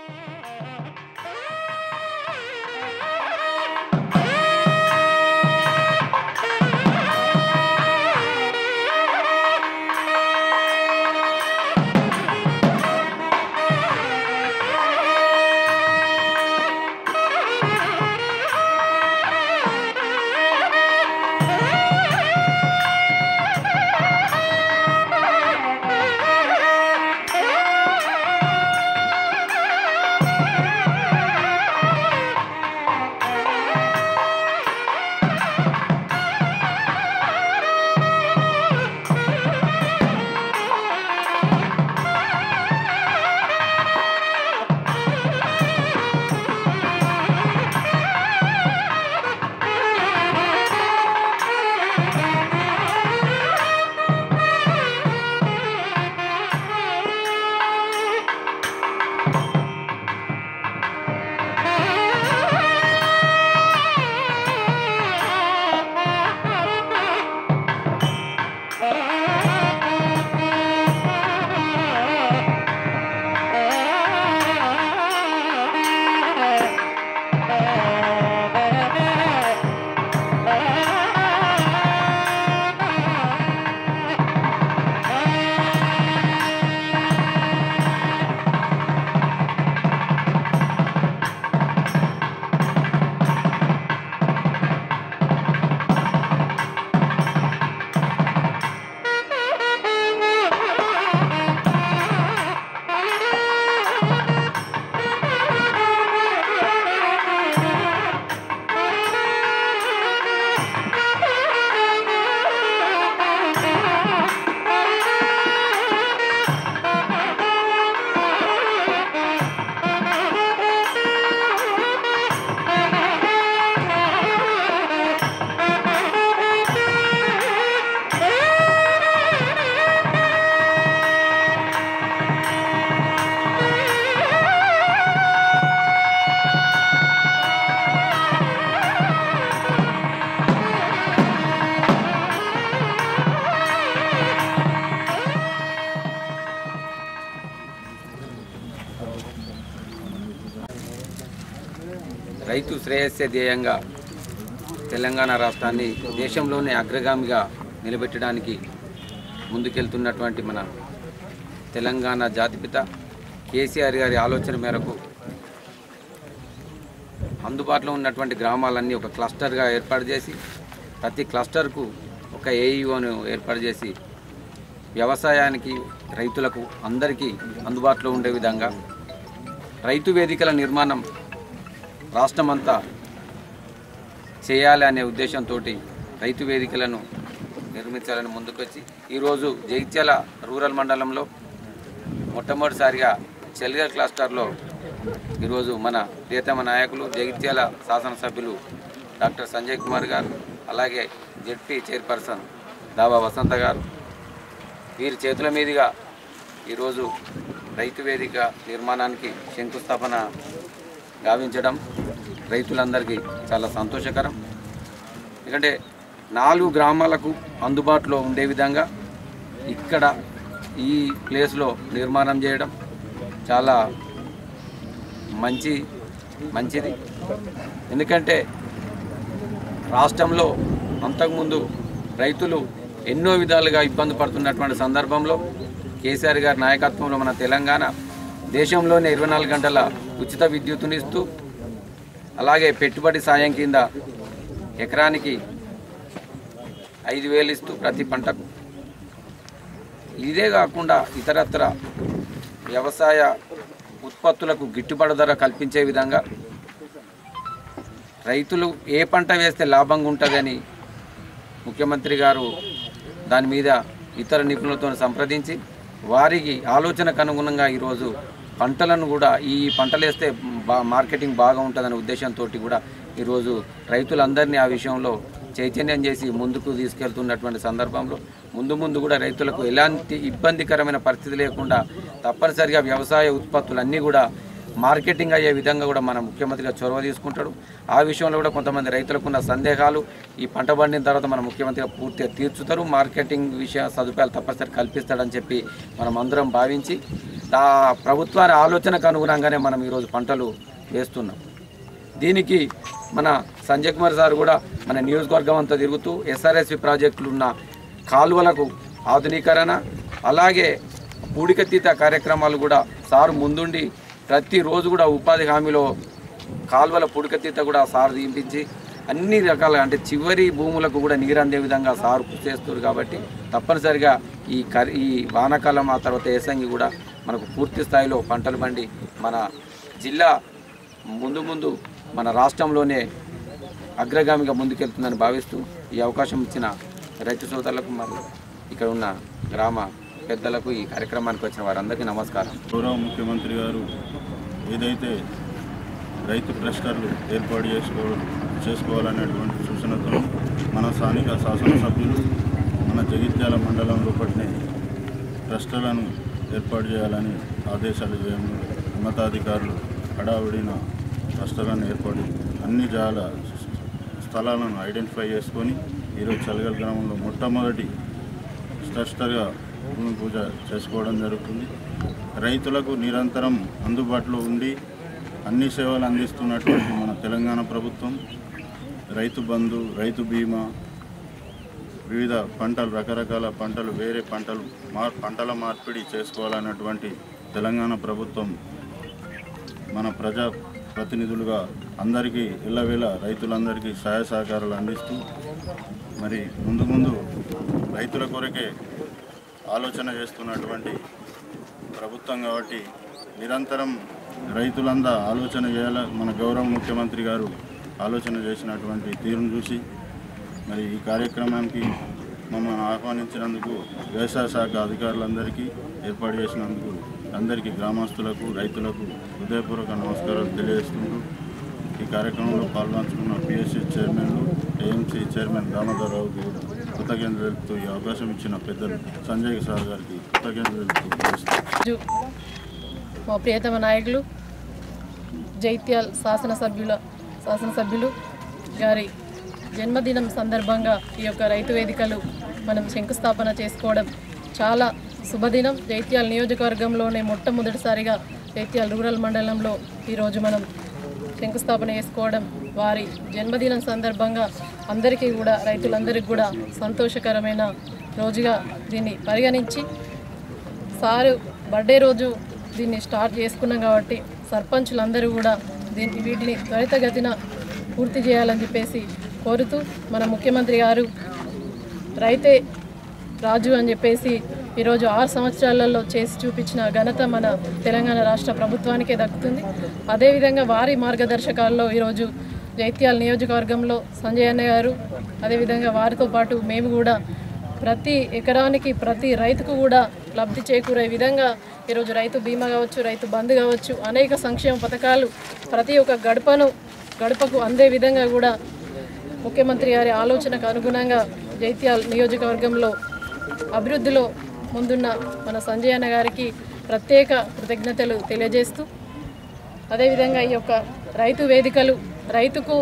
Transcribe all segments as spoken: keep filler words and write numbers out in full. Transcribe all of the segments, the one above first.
రైతు శ్రేయస్సే ధ్యేయంగా తెలంగాణ రాష్ట్రాన్ని దేశంలోనే అగ్రగామిగా నిలబెట్టడానికి ముందుకెళ్తున్నటువంటి మన తెలంగాణ జాతిపిత కేసీఆర్ గారి ఆలోచన మేరకు అందుబాటులో ఉన్నటువంటి గ్రామాలన్నీ ఒక క్లస్టర్గా ఏర్పాటు చేసి ప్రతి క్లస్టర్కు ఒక ఏఈఓను ఏర్పాటు చేసి వ్యవసాయానికి రైతులకు అందరికీ అందుబాటులో ఉండే విధంగా రైతు వేదికల నిర్మాణం రాష్ట్రమంతా చేయాలి అనే ఉద్దేశంతో రైతు వేదికలను నిర్మించాలని ముందుకొచ్చి ఈరోజు జగిత్యాల రూరల్ మండలంలో మొట్టమొదటిసారిగా చెల్గర్ క్లస్టర్లో ఈరోజు మన ప్రియతమ నాయకులు జగిత్యాల శాసనసభ్యులు డాక్టర్ సంజయ్ కుమార్ గారు అలాగే జెడ్పీ చైర్పర్సన్ దావా వసంత గారు వీరి చేతుల మీదుగా ఈరోజు రైతు వేదిక నిర్మాణానికి శంకుస్థాపన గావించడం రైతులందరికీ చాలా సంతోషకరం. ఎందుకంటే నాలుగు గ్రామాలకు అందుబాటులో ఉండే విధంగా ఇక్కడ ఈ ప్లేస్లో నిర్మాణం చేయడం చాలా మంచి మంచిది. ఎందుకంటే రాష్ట్రంలో అంతకుముందు రైతులు ఎన్నో విధాలుగా ఇబ్బంది పడుతున్నటువంటి సందర్భంలో కేసీఆర్ గారి నాయకత్వంలో మన తెలంగాణ దేశంలోనే ఇరవై నాలుగు గంటల ఉచిత విద్యుత్తునిస్తూ అలాగే పెట్టుబడి సాయం కింద ఎకరానికి ఐదు వేలు ఇస్తూ ప్రతి పంటకు ఇదే కాకుండా ఇతరత్ర వ్యవసాయ ఉత్పత్తులకు గిట్టుబాటు ధర కల్పించే విధంగా రైతులు ఏ పంట వేస్తే లాభంగా ఉంటుందని ముఖ్యమంత్రి గారు దాని మీద ఇతర నిపుణులతో సంప్రదించి వారికి ఆలోచనకు అనుగుణంగా ఈరోజు పంటలను కూడా ఈ పంటలు వేస్తే బా మార్కెటింగ్ బాగా ఉంటుందనే ఉద్దేశంతో కూడా ఈరోజు రైతులందరినీ ఆ విషయంలో చైతన్యం చేసి ముందుకు తీసుకెళ్తున్నటువంటి సందర్భంలో ముందు ముందు కూడా రైతులకు ఎలాంటి ఇబ్బందికరమైన పరిస్థితి లేకుండా తప్పనిసరిగా వ్యవసాయ ఉత్పత్తులన్నీ కూడా మార్కెటింగ్ అయ్యే విధంగా కూడా మన ముఖ్యమంత్రిగా చొరవ తీసుకుంటాడు. ఆ విషయంలో కూడా కొంతమంది రైతులకు ఉన్న సందేహాలు ఈ పంట పండిన తర్వాత మన ముఖ్యమంత్రిగా పూర్తిగా తీర్చుతారు. మార్కెటింగ్ విషయ సదుపాయాలు తప్పనిసరి కల్పిస్తాడని చెప్పి మనం అందరం భావించి దా ప్రభుత్వాల ఆలోచనకు అనుగుణంగానే మనం ఈరోజు పంటలు వేస్తున్నాం. దీనికి మన సంజయ్ కుమార్ సార్ కూడా మన నియోజకవర్గం అంతా తిరుగుతూ ఎస్ఆర్ఎస్పి ప్రాజెక్టులు ఉన్న కాలువలకు ఆధునీకరణ, అలాగే పూడికతీత కార్యక్రమాలు కూడా సారు ముందుండి ప్రతిరోజు కూడా ఉపాధి హామీలో కాలువల పూడికతీత కూడా సారు తీపించి అన్ని రకాల అంటే చివరి భూములకు కూడా నీరు అందే విధంగా సారు కృషి చేస్తారు. కాబట్టి తప్పనిసరిగా ఈ కరి ఈ వానాకాలం ఆ తర్వాత ఏసంగి కూడా మనకు పూర్తి స్థాయిలో పంటలు పండి మన జిల్లా ముందు ముందు మన రాష్ట్రంలోనే అగ్రగామిగా ముందుకెళ్తుందని భావిస్తూ ఈ అవకాశం ఇచ్చిన రైతు సోదరులకు మరియు ఇక్కడ ఉన్న గ్రామ పెద్దలకు ఈ కార్యక్రమానికి వచ్చిన వారందరికీ నమస్కారం. గౌరవ ముఖ్యమంత్రి గారు ఏదైతే రైతు క్లస్టర్లు ఏర్పాటు చేసుకోవడం చేసుకోవాలనేటువంటి సూచనతో మన స్థానిక శాసనసభ్యులు మన జగిత్యాల మండలంలో పట్టిన క్లస్టర్లను ఏర్పాటు చేయాలని ఆదేశాలు చేయడం, ఉన్నతాధికారులు హడావుడిన క్లస్టర్లను ఏర్పాటు అన్ని జాల స్థలాలను ఐడెంటిఫై చేసుకొని ఈరోజు చలగల్ గ్రామంలో మొట్టమొదటి క్లస్టర్గా భూమి పూజ చేసుకోవడం జరుగుతుంది. రైతులకు నిరంతరం అందుబాటులో ఉండి అన్ని సేవలు అందిస్తున్నటువంటి మన తెలంగాణ ప్రభుత్వం రైతు బంధు, రైతు బీమా, వివిధ పంటలు రకరకాల పంటలు వేరే పంటలు మార్ పంటల మార్పిడి చేసుకోవాలన్నటువంటి తెలంగాణ ప్రభుత్వం మన ప్రజా ప్రతినిధులుగా అందరికీ ఇళ్ళవేళ రైతులందరికీ సహాయ సహకారాలు అందిస్తూ మరి ముందు ముందు రైతుల కొరకే ఆలోచన చేస్తున్నటువంటి ప్రభుత్వం కాబట్టి నిరంతరం రైతులంతా ఆలోచన చేయాల మన గౌరవ ముఖ్యమంత్రి గారు ఆలోచన చేసినటువంటి తీరును చూసి మరి ఈ కార్యక్రమానికి మమ్మల్ని ఆహ్వానించినందుకు వ్యవసాయ శాఖ అధికారులందరికీ ఏర్పాటు చేసినందుకు అందరికీ గ్రామస్తులకు రైతులకు హృదయపూర్వక నమస్కారాలు తెలియజేస్తుంటూ ఈ కార్యక్రమంలో పాల్గొంచుకున్న పిఎస్సి చైర్మన్లు, ఏఎంసీ చైర్మన్ దామోదరరావుకి కృతజ్ఞతలు తెలుపుతూ ఈ అవకాశం ఇచ్చిన పెద్దలు సంజయ్ సార్ గారికి కృతజ్ఞతలు తెలుపుతూ మా ప్రియతమ నాయకులు జైత్యాల్ శాసనసభ్యుల శాసనసభ్యులు గారి జన్మదినం సందర్భంగా ఈ యొక్క రైతు వేదికలు మనం శంకుస్థాపన చేసుకోవడం చాలా శుభదినం. జైత్యాల నియోజకవర్గంలోనే మొట్టమొదటిసారిగా జైత్యాల రూరల్ మండలంలో ఈరోజు మనం శంకుస్థాపన చేసుకోవడం వారి జన్మదినం సందర్భంగా అందరికీ కూడా రైతులందరికీ కూడా సంతోషకరమైన రోజుగా దీన్ని పరిగణించి సారు బర్త్డే రోజు దీన్ని స్టార్ట్ చేసుకున్నాం కాబట్టి సర్పంచులందరూ కూడా దీన్ని వీటిని త్వరితగతిన పూర్తి చేయాలని చెప్పేసి కోరుతూ మన ముఖ్యమంత్రి గారు రైతే రాజు అని చెప్పేసి ఈరోజు ఆరు సంవత్సరాలలో చేసి చూపించిన ఘనత మన తెలంగాణ రాష్ట్ర ప్రభుత్వానికే దక్కుతుంది. అదేవిధంగా వారి మార్గదర్శకాల్లో ఈరోజు జైత్యాల నియోజకవర్గంలో సంజయ్ అన్న గారు అదేవిధంగా వారితో పాటు మేము కూడా ప్రతి ఎకరానికి ప్రతి రైతుకు కూడా లబ్ధి చేకూరే విధంగా ఈరోజు రైతు బీమా కావచ్చు, రైతు బంధు కావచ్చు, అనేక సంక్షేమ పథకాలు ప్రతి ఒక్క గడపను గడపకు అందే విధంగా కూడా ముఖ్యమంత్రి గారి ఆలోచనకు అనుగుణంగా జైత్యాల నియోజకవర్గంలో అభివృద్ధిలో ముందున్న మన సంజయ్ అన్న గారికి ప్రత్యేక కృతజ్ఞతలు తెలియజేస్తూ అదేవిధంగా ఈ యొక్క రైతు వేదికలు రైతుకు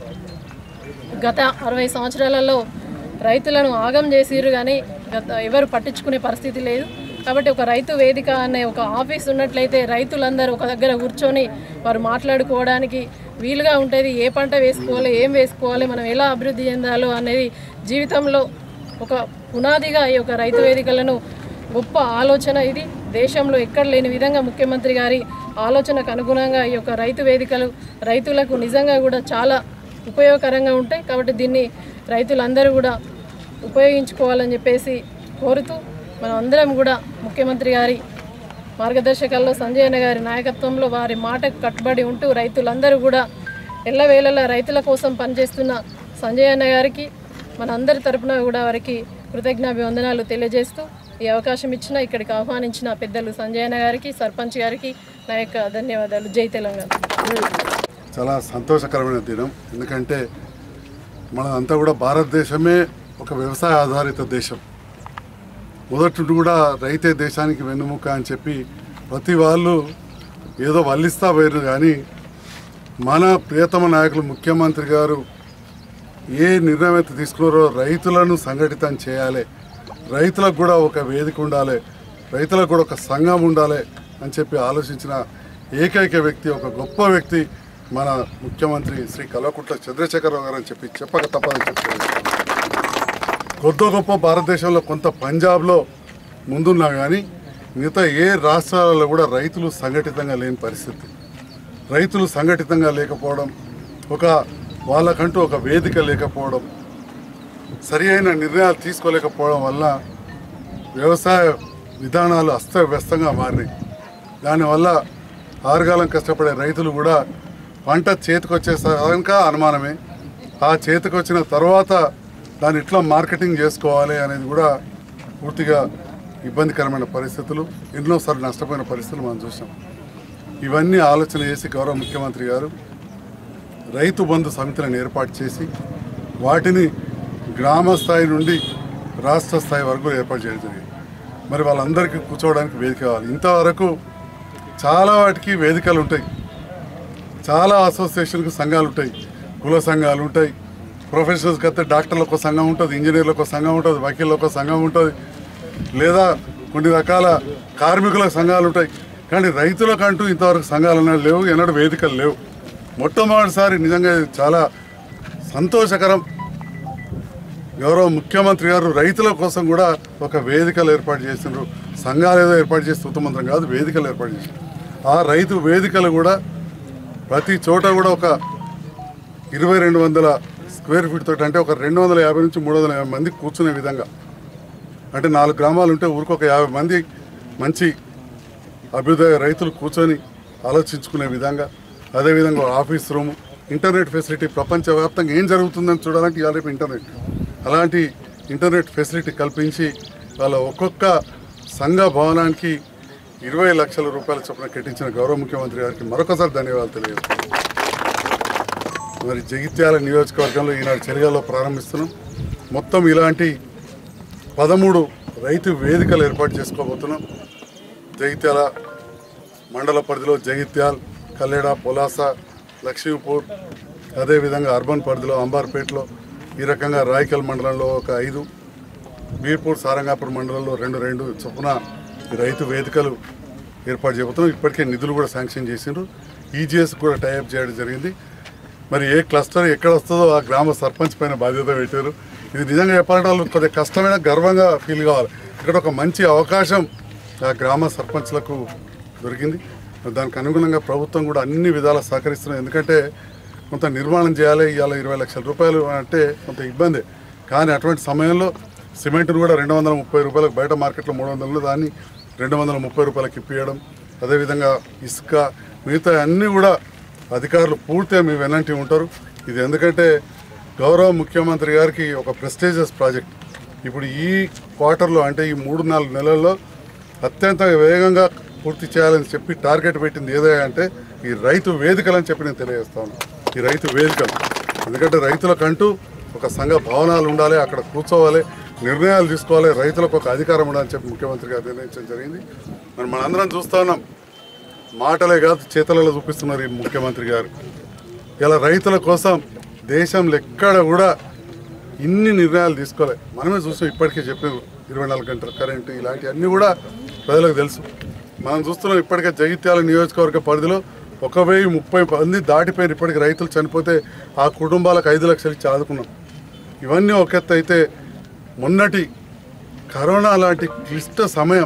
గత అరవై సంవత్సరాలలో రైతులను ఆగం చేసిరు కానీ గత ఎవరు పట్టించుకునే పరిస్థితి లేదు. కాబట్టి ఒక రైతు వేదిక అనే ఒక ఆఫీస్ ఉన్నట్లయితే రైతులందరూ ఒక దగ్గర కూర్చొని వారు మాట్లాడుకోవడానికి వీలుగా ఉంటుంది. ఏ పంట వేసుకోవాలి, ఏం వేసుకోవాలి, మనం ఎలా అభివృద్ధి చెందాలో అనేది జీవితంలో ఒక పునాదిగా ఈ యొక్క రైతు వేదికలను గొప్ప ఆలోచన ఇది. దేశంలో ఎక్కడ లేని విధంగా ముఖ్యమంత్రి గారి ఆలోచనకు అనుగుణంగా ఈ యొక్క రైతు వేదికలు రైతులకు నిజంగా కూడా చాలా ఉపయోగకరంగా ఉంటాయి. కాబట్టి దీన్ని రైతులందరూ కూడా ఉపయోగించుకోవాలని చెప్పేసి కోరుతూ మనం అందరం కూడా ముఖ్యమంత్రి గారి మార్గదర్శకాల్లో సంజయ్ అన్న గారి నాయకత్వంలో వారి మాటకు కట్టుబడి ఉంటూ రైతులందరూ కూడా ఎల్లవేళలా రైతుల కోసం పనిచేస్తున్న సంజయ్ అన్న గారికి మన అందరి తరపున కూడా వారికి కృతజ్ఞాభివందనాలు తెలియజేస్తూ ఈ అవకాశం ఇచ్చిన ఇక్కడికి ఆహ్వానించిన పెద్దలు సంజయ్ అన్న గారికి, సర్పంచ్ గారికి నా యొక్క ధన్యవాదాలు. జై తెలంగాణ. చాలా సంతోషకరమైన దినం. ఎందుకంటే మనదంతా కూడా భారతదేశమే ఒక వ్యవసాయ ఆధారిత దేశం. మొదటి నుండి కూడా రైతే దేశానికి వెన్నుముక అని చెప్పి ప్రతి వాళ్ళు ఏదో వల్లిస్తా పోయారు. కానీ మన ప్రియతమ నాయకులు ముఖ్యమంత్రి గారు ఏ నిర్ణయం అయితే తీసుకున్నారో రైతులను సంఘటితం చేయాలి, రైతులకు కూడా ఒక వేదిక ఉండాలి, రైతులకు కూడా ఒక సంఘం ఉండాలి, అని చెప్పి ఆలోచించిన ఏకైక వ్యక్తి, ఒక గొప్ప వ్యక్తి మన ముఖ్యమంత్రి శ్రీ కల్వకుంట్ల చంద్రశేఖరరావు గారు అని చెప్పి చెప్పక తప్పదని చెప్తారు. కొద్ది గొప్ప భారతదేశంలో కొంత పంజాబ్లో ముందున్నా కానీ మిగతా ఏ రాష్ట్రాలలో కూడా రైతులు సంఘటితంగా లేని పరిస్థితి. రైతులు సంఘటితంగా లేకపోవడం, ఒక వాళ్ళకంటూ ఒక వేదిక లేకపోవడం, సరి అయిన నిర్ణయాలు తీసుకోలేకపోవడం వల్ల వ్యవసాయ విధానాలు అస్తవ్యస్తంగా మారినాయి. దానివల్ల ఆరుగాలం కష్టపడే రైతులు కూడా పంట చేతికొచ్చేసాక అనుమానమే. ఆ చేతికొచ్చిన తర్వాత దాన్ని ఎట్లా మార్కెటింగ్ చేసుకోవాలి అనేది కూడా పూర్తిగా ఇబ్బందికరమైన పరిస్థితులు, ఎన్నోసార్లు నష్టపోయిన పరిస్థితులు మనం చూసాం. ఇవన్నీ ఆలోచన చేసి గౌరవ ముఖ్యమంత్రి గారు రైతు బంధు సమితులను ఏర్పాటు చేసి వాటిని గ్రామ స్థాయి నుండి రాష్ట్ర స్థాయి వరకు ఏర్పాటు చేయడం జరిగింది. మరి వాళ్ళందరికీ కూర్చోవడానికి వేదిక కావాలి. ఇంతవరకు చాలా వాటికి వేదికలు ఉంటాయి, చాలా అసోసియేషన్కి సంఘాలు ఉంటాయి, కుల సంఘాలు ఉంటాయి, ప్రొఫెషనల్స్కి అయితే డాక్టర్లకు ఒక సంఘం ఉంటుంది, ఇంజనీర్లకు ఒక సంఘం ఉంటుంది, వకీళ్ళకు ఒక సంఘం ఉంటుంది, లేదా కొన్ని రకాల కార్మికుల సంఘాలు ఉంటాయి. కానీ రైతులకంటూ ఇంతవరకు సంఘాలు అన్నది లేవు, ఎన్నడూ వేదికలు లేవు. మొట్టమొదటిసారి నిజంగా చాలా సంతోషకరం. గౌరవ ముఖ్యమంత్రి గారు రైతుల కోసం కూడా ఒక వేదికలు ఏర్పాటు చేసినారు. సంఘాలు ఏదో ఏర్పాటు చేసి స్తోత్రమంత్రం కాదు, వేదికలు ఏర్పాటు చేసినారు. ఆ రైతు వేదికలు కూడా ప్రతి చోట కూడా ఒక ఇరవై రెండు వందల స్క్వేర్ ఫీట్ తోటి, అంటే ఒక రెండు వందల యాభై నుంచి మూడు వందల యాభై మంది కూర్చునే విధంగా, అంటే నాలుగు గ్రామాలు ఉంటే ఊరికి ఒక యాభై మంది మంచి అభ్యుదయ రైతులు కూర్చొని ఆలోచించుకునే విధంగా, అదేవిధంగా ఆఫీస్ రూము, ఇంటర్నెట్ ఫెసిలిటీ, ప్రపంచవ్యాప్తంగా ఏం జరుగుతుందని చూడాలంటే ఇవాళ రేపు ఇంటర్నెట్, అలాంటి ఇంటర్నెట్ ఫెసిలిటీ కల్పించి వాళ్ళ ఒక్కొక్క సంఘ భవనానికి ఇరవై లక్షల రూపాయల చొప్పున కట్టించిన గౌరవ ముఖ్యమంత్రి గారికి మరొకసారి ధన్యవాదాలు తెలియజేస్తాను. మరి జగిత్యాల నియోజకవర్గంలో ఈనాడు చెలిగాలో ప్రారంభిస్తున్నాం. మొత్తం ఇలాంటి పదమూడు రైతు వేదికలు ఏర్పాటు చేసుకోబోతున్నాం. జగిత్యాల మండల పరిధిలో జగిత్యాల్, కల్లేడ, పొలాస, లక్ష్మీపూర్, అదేవిధంగా అర్బన్ పరిధిలో అంబార్పేటలో, ఈ రకంగా రాయకల్ మండలంలో ఒక ఐదు, బీర్పూర్, సారంగాపూర్ మండలంలో రెండు రెండు చొప్పున రైతు వేదికలు ఏర్పాటు చేయబోతున్నాం. ఇప్పటికే నిధులు కూడా శాంక్షన్ చేసిండ్రు. ఈజీఎస్ కూడా టైఅప్ చేయడం జరిగింది. మరి ఏ క్లస్టర్ ఎక్కడ వస్తుందో ఆ గ్రామ సర్పంచ్ పైన బాధ్యత పెట్టారు. ఇది నిజంగా చెప్పాలంటే వాళ్ళు కొద్దిగా కష్టమైన గర్వంగా ఫీల్ కావాలి. ఇక్కడ ఒక మంచి అవకాశం ఆ గ్రామ సర్పంచ్లకు దొరికింది. దానికి అనుగుణంగా ప్రభుత్వం కూడా అన్ని విధాలా సహకరిస్తున్నాయి. ఎందుకంటే కొంత నిర్మాణం చేయాలి, ఇవాళ ఇరవై లక్షల రూపాయలు అంటే కొంత ఇబ్బంది. కానీ అటువంటి సమయంలో సిమెంట్ను కూడా రెండు వందల ముప్పై రూపాయలకు, బయట మార్కెట్లో మూడు వందలు, దాన్ని రెండు వందల ముప్పై రూపాయలకి ఇప్పించడం, అదేవిధంగా ఇసుక, మిగతా అన్నీ కూడా అధికారులు పూర్తిగా మీ వెనంటి ఉంటారు. ఇది ఎందుకంటే గౌరవ ముఖ్యమంత్రి గారికి ఒక ప్రెస్టీజియస్ ప్రాజెక్ట్. ఇప్పుడు ఈ క్వార్టర్లో, అంటే ఈ మూడు నాలుగు నెలల్లో అత్యంత వేగంగా పూర్తి చేయాలని చెప్పి టార్గెట్ పెట్టింది ఏదైనా అంటే ఈ రైతు వేదికలు అని చెప్పి నేను తెలియజేస్తాను. ఈ రైతు వేదికలు ఎందుకంటే రైతులకంటూ ఒక సంఘ భవనాలు ఉండాలి, అక్కడ కూర్చోవాలి, నిర్ణయాలు తీసుకోవాలి, రైతులకు ఒక అధికారం ఉండాలని చెప్పి ముఖ్యమంత్రి గారు నిర్ణయించడం జరిగింది. మరి మనందరం చూస్తూ ఉన్నాం, మాటలే కాదు చేతలలో చూపిస్తున్నారు ఈ ముఖ్యమంత్రి గారు. ఇలా రైతుల కోసం దేశంలో ఎక్కడ కూడా ఇన్ని నిర్ణయాలు తీసుకోలే. మనమే చూస్తాం, ఇప్పటికే చెప్పారు ఇరవై నాలుగు గంటల కరెంటు, ఇలాంటివన్నీ కూడా ప్రజలకు తెలుసు. మనం చూస్తున్నాం ఇప్పటికే జగిత్యాల నియోజకవర్గ పరిధిలో ఒక వెయ్యి ముప్పై మంది దాటిపోయిన ఇప్పటికి రైతులు చనిపోతే ఆ కుటుంబాలకు ఐదు లక్షలు ఇచ్చి ఆదుకున్నాం. ఇవన్నీ ఒక ఎత్తు అయితే, మొన్నటి కరోనా లాంటి క్లిష్ట సమయం,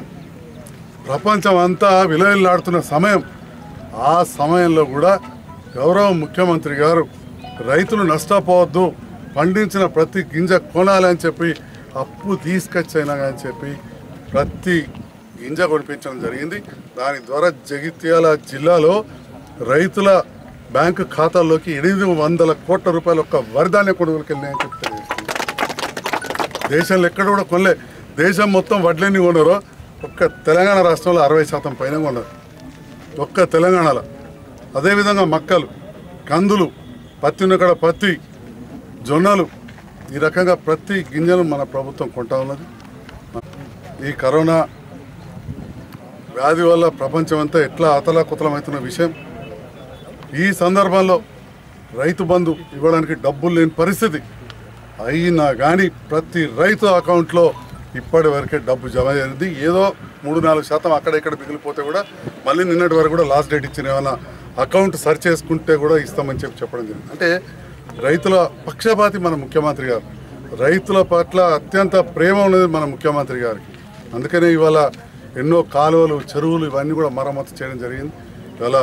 ప్రపంచం అంతా విలవిల్లాడుతున్న సమయం, ఆ సమయంలో కూడా గౌరవ ముఖ్యమంత్రి గారు రైతులు నష్టపోవద్దు, పండించిన ప్రతి గింజ కొనాలని చెప్పి అప్పు తీసుకొచ్చైనా అని చెప్పి ప్రతి గింజ కొనిపించడం జరిగింది. దాని ద్వారా జగిత్యాల జిల్లాలో రైతుల బ్యాంకు ఖాతాల్లోకి ఎనిమిది వందల కోట్ల రూపాయలు ఒక్క వరిధాన్య కొనుగోలుకి వెళ్ళినాయని చెప్పి తెలియజేస్తుంది. దేశంలో ఎక్కడ కూడా కొనలే. దేశం మొత్తం వడ్లన్నీ కొన్నారో ఒక్క తెలంగాణ రాష్ట్రంలో అరవై శాతం పైన కొన్నారు, ఒక్క తెలంగాణలో. అదేవిధంగా మక్కలు, కందులు, పత్తి ఉన్నక్కడ పత్తి, జొన్నలు, ఈ రకంగా ప్రతి గింజను మన ప్రభుత్వం కొంటా ఉన్నది. ఈ కరోనా వ్యాధి వల్ల ప్రపంచం అంతా ఎట్లా అతలాకుతలమవుతున్న విషయం, ఈ సందర్భంలో రైతు బంధు ఇవ్వడానికి డబ్బులు లేని పరిస్థితి అయినా కానీ ప్రతి రైతు అకౌంట్లో ఇప్పటి వరకే డబ్బు జమ అయింది. ఏదో మూడు నాలుగు శాతం అక్కడ ఇక్కడ మిగిలిపోతే కూడా మళ్ళీ నిన్నటి వరకు కూడా లాస్ట్ డేట్ ఇచ్చిన ఏమైనా అకౌంట్ సర్చ్ చేసుకుంటే కూడా ఇస్తామని చెప్పి చెప్పడం జరిగింది. అంటే రైతుల పక్షపాతి మన ముఖ్యమంత్రి గారు, రైతుల పట్ల అత్యంత ప్రేమ ఉన్నది మన ముఖ్యమంత్రి గారికి. అందుకనే ఇవాళ ఎన్నో కాలువలు, చెరువులు ఇవన్నీ కూడా మరమ్మతు చేయడం జరిగింది. ఇవాళ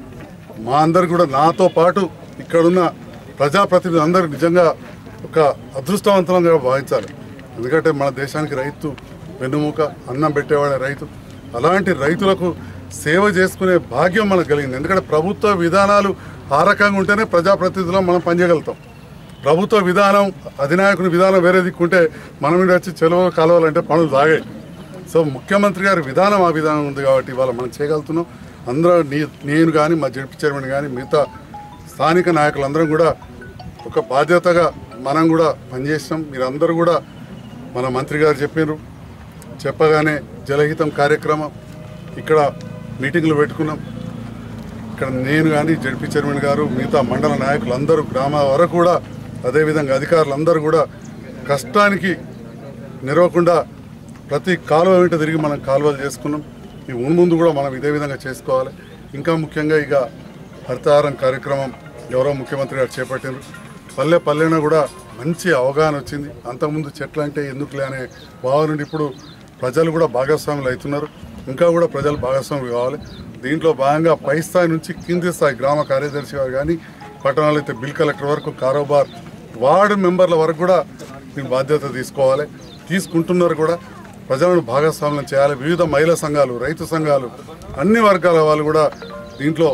మా అందరు కూడా నాతో పాటు ఇక్కడున్న ప్రజాప్రతినిధులు అందరూ నిజంగా ఒక అదృష్టవంతంగా భావించాలి. ఎందుకంటే మన దేశానికి రైతు వెన్నుముక, అన్నం పెట్టేవాడే రైతు. అలాంటి రైతులకు సేవ చేసుకునే భాగ్యం మనకు కలిగింది. ఎందుకంటే ప్రభుత్వ విధానాలు ఆ రకంగా ఉంటేనే ప్రజాప్రతినిధులు మనం పనిచేయగలుగుతాం. ప్రభుత్వ విధానం, అధినాయకుని విధానం వేరే దిక్కుంటే మనం ఇక్కడ వచ్చి చెలవు కాలవాలంటే పనులు సాగాయి. సో ముఖ్యమంత్రి గారి విధానం ఆ విధానం ఉంది కాబట్టి ఇవాళ మనం చేయగలుగుతున్నాం. అందరూ నీ నేను కానీ మా జడ్పీ చైర్మన్ కానీ మిగతా స్థానిక నాయకులందరం కూడా ఒక బాధ్యతగా మనం కూడా పనిచేసినాం. మీరందరూ కూడా మన మంత్రి గారు చెప్పారు, చెప్పగానే జలహితం కార్యక్రమం ఇక్కడ మీటింగ్లు పెట్టుకున్నాం. ఇక్కడ నేను కానీ జడ్పీ చైర్మన్ గారు, మిగతా మండల నాయకులు అందరూ, గ్రామ వరకు కూడా అదేవిధంగా అధికారులు అందరూ కూడా కష్టానికి నిరవకుండా ప్రతి కాలువ వెంట తిరిగి మనం కాలువలు చేసుకున్నాం. ఈ ముందు కూడా మనం ఇదే విధంగా చేసుకోవాలి. ఇంకా ముఖ్యంగా ఇక హరితహారం కార్యక్రమం ఎవరో ముఖ్యమంత్రి గారు చేపట్టారు. పల్లె పల్లెన కూడా మంచి అవగాహన వచ్చింది. అంతకుముందు చెట్లు అంటే ఎందుకులే అనే భావం నుండి ఇప్పుడు ప్రజలు కూడా భాగస్వాములు అవుతున్నారు. ఇంకా కూడా ప్రజలు భాగస్వాములు కావాలి. దీంట్లో భాగంగా పై స్థాయి నుంచి కింది స్థాయి గ్రామ కార్యదర్శి గారు కానీ, పట్టణాలు అయితే బిల్ కలెక్టర్ వరకు, కారోబార్ వార్డు మెంబర్ల వరకు కూడా మీరు బాధ్యత తీసుకోవాలి. తీసుకుంటున్నారు కూడా. ప్రజలను భాగస్వామ్యం చేయాలి. వివిధ మహిళా సంఘాలు, రైతు సంఘాలు, అన్ని వర్గాల వాళ్ళు కూడా దీంట్లో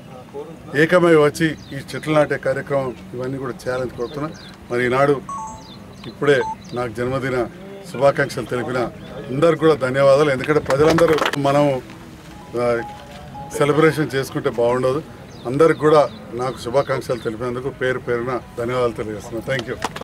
ఏకమై వచ్చి ఈ చెట్లు నాటే కార్యక్రమం ఇవన్నీ కూడా చేయాలని కోరుతున్నా. మరి ఈనాడు ఇప్పుడే నాకు జన్మదిన శుభాకాంక్షలు తెలిపిన అందరికి కూడా ధన్యవాదాలు. ఎందుకంటే ప్రజలందరూ మనం సెలబ్రేషన్ చేసుకుంటే బాగుండదు. అందరికి కూడా నాకు శుభాకాంక్షలు తెలిపినందుకు పేరు పేరున ధన్యవాదాలు తెలియజేస్తున్నాను. Thank you.